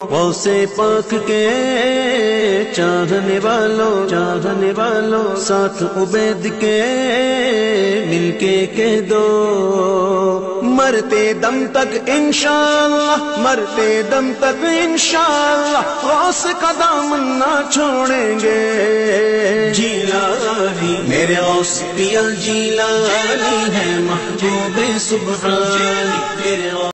गौसे पाक के चाहने वालों साथ उबैद के मिलके कह दो, मरते दम तक इंशाअल्लाह गौस का दामन ना छोड़ेंगे। जीलानी मेरे गौस पिया जीलानी है महबूबे सुब्हानी मेरे